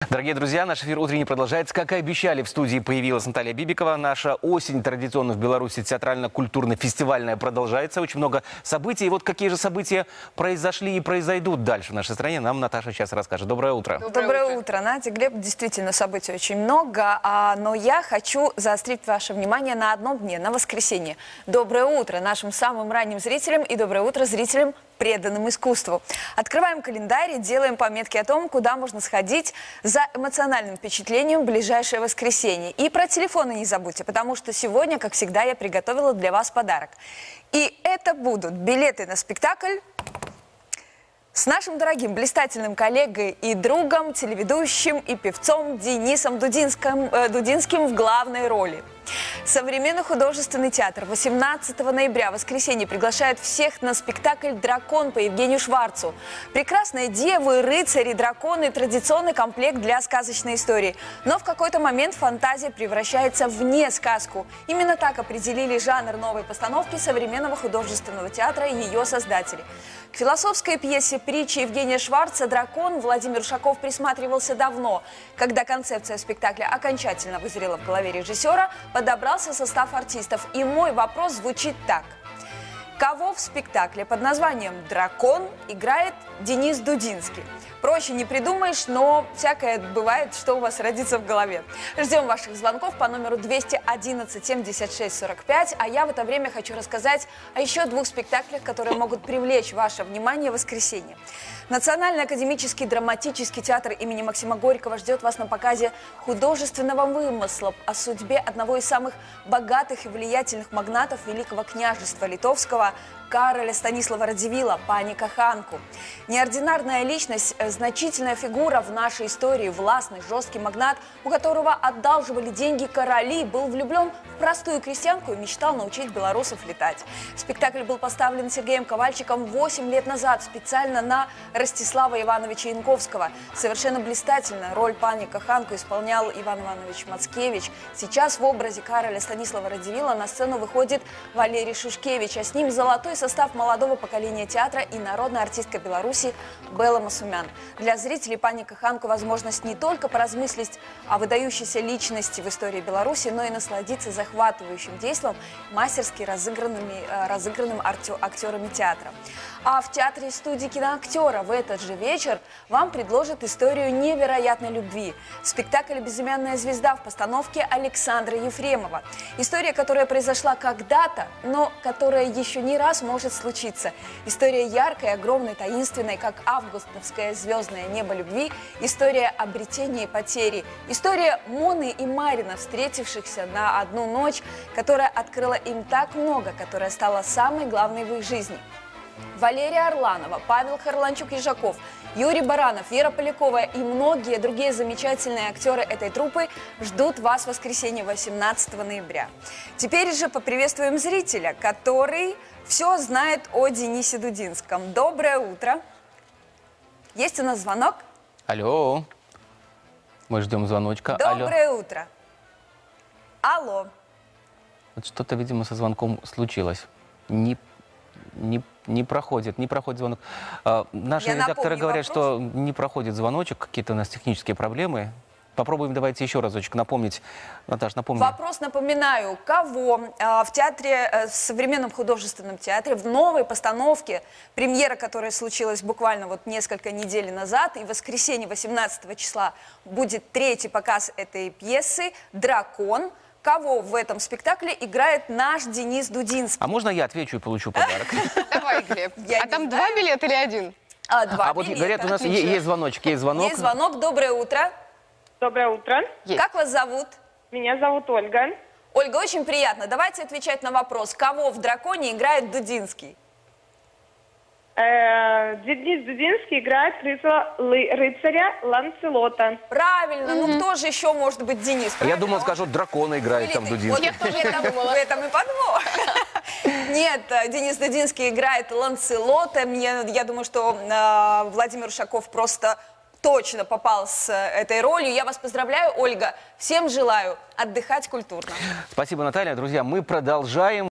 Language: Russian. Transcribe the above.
Дорогие друзья, наш эфир утренний продолжается. Как и обещали, в студии появилась Наталья Бибикова. Наша осень традиционно в Беларуси театрально-культурно-фестивальная продолжается. Очень много событий. И вот какие же события произошли и произойдут дальше в нашей стране, нам Наташа сейчас расскажет. Доброе утро. Доброе утро, Надя, Глеб. Действительно, событий очень много, но я хочу заострить ваше внимание на одном дне, на воскресенье. Доброе утро нашим самым ранним зрителям и доброе утро зрителям, преданным искусству. Открываем календарь и делаем пометки о том, куда можно сходить за эмоциональным впечатлением в ближайшее воскресенье. И про телефоны не забудьте, потому что сегодня, как всегда, я приготовила для вас подарок. И это будут билеты на спектакль с нашим дорогим, блистательным коллегой и другом, телеведущим и певцом Денисом Дудинским в главной роли. Современный художественный театр 18 ноября, воскресенье, приглашает всех на спектакль «Дракон» по Евгению Шварцу. Прекрасные девы, рыцари, драконы – традиционный комплект для сказочной истории. Но в какой-то момент фантазия превращается в несказку. Именно так определили жанр новой постановки современного художественного театра и ее создатели. К философской пьесе притчи Евгения Шварца «Дракон» Владимир Ушаков присматривался давно. Когда концепция спектакля окончательно вызрела в голове режиссера, подобрался состав артистов. И мой вопрос звучит так. Кого в спектакле под названием «Дракон» играет Денис Дудинский? Проще не придумаешь, но всякое бывает, что у вас родится в голове. Ждем ваших звонков по номеру 211 76 45, а я в это время хочу рассказать о еще двух спектаклях, которые могут привлечь ваше внимание в воскресенье. Национальный академический драматический театр имени Максима Горького ждет вас на показе художественного вымысла о судьбе одного из самых богатых и влиятельных магнатов Великого княжества Литовского Кароля Станислава Радзивилла, Паника Ханку. Неординарная личность, значительная фигура в нашей истории, властный, жесткий магнат, у которого одалживали деньги короли, был влюблен в простую крестьянку и мечтал научить белорусов летать. Спектакль был поставлен Сергеем Ковальчиком 8 лет назад специально на Ростислава Ивановича Янковского. Совершенно блистательно роль Паника Ханку исполнял Иван Иванович Мацкевич. Сейчас в образе Кароля Станислава Радзивилла на сцену выходит Валерий Шушкевич, а с ним золотой состав молодого поколения театра и народная артистка Беларуси Белла Масумян. Для зрителей Паника Ханку возможность не только поразмыслить о выдающейся личности в истории Беларуси, но и насладиться захватывающим действом, мастерски разыгранным актерами театра. А в театре студии киноактера в этот же вечер вам предложат историю невероятной любви. Спектакль «Безымянная звезда» в постановке Александра Ефремова. История, которая произошла когда-то, но которая еще не раз может случиться. История яркой, огромной, таинственной, как августовское звездное небо любви. История обретения и потери. История Моны и Марина, встретившихся на одну ночь, которая открыла им так много, которая стала самой главной в их жизни. Валерия Орланова, Павел Харланчук-Ежаков, Юрий Баранов, Вера Полякова и многие другие замечательные актеры этой труппы ждут вас в воскресенье 18 ноября. Теперь же поприветствуем зрителя, который все знает о Денисе Дудинском. Доброе утро. Есть у нас звонок? Алло. Мы ждем звоночка. Доброе утро. Алло. Вот что-то, видимо, со звонком случилось. Не проходит звонок. Наши редакторы говорят, что не проходит звоночек, какие-то у нас технические проблемы. Попробуем, давайте еще разочек напомнить. Наташа, напомни. Вопрос, напоминаю, кого в театре, в современном художественном театре, в новой постановке, премьера, которая случилась буквально вот несколько недель назад, и в воскресенье 18 числа будет третий показ этой пьесы «Дракон». Кого в этом спектакле играет наш Денис Дудинский? А можно я отвечу и получу подарок? Давай, Глеб. А там два билета или один? Два билета. Вот говорят, у нас есть звоночек, есть звонок. Есть звонок. Доброе утро. Доброе утро. Как вас зовут? Меня зовут Ольга. Ольга, очень приятно. Давайте отвечать на вопрос. Кого в «Драконе» играет Дудинский? Денис Дудинский играет рыцаря Ланселота. Правильно. Ну кто же еще может быть Денис? Я думал, скажут, дракона играет там Дудинский. Вот в этом и подвох. Нет, Денис Дудинский играет Ланселота. Я думаю, что Владимир Ушаков просто точно попал с этой ролью. Я вас поздравляю, Ольга. Всем желаю отдыхать культурно. Спасибо, Наталья. Друзья, мы продолжаем.